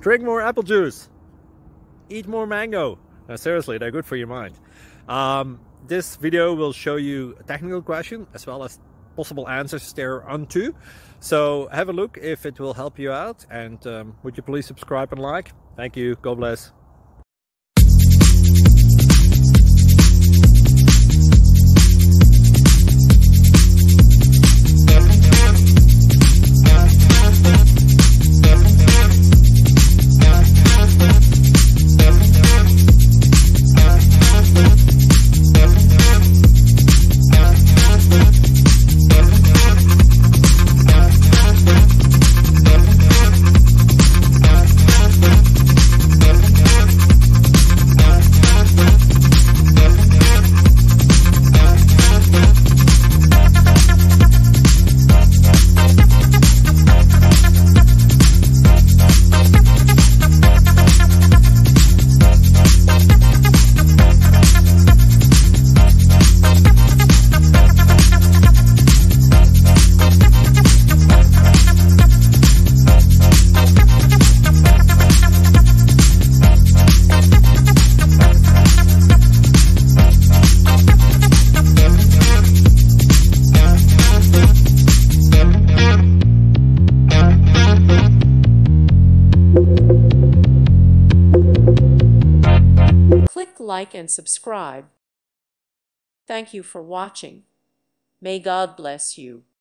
Drink more apple juice. Eat more mango. Seriously, they're good for your mind. This video will show you a technical question as well as possible answers thereunto. So have a look if it will help you out, and would you please subscribe and like? Thank you. God bless. Click like and subscribe. Thank you for watching. May God bless you.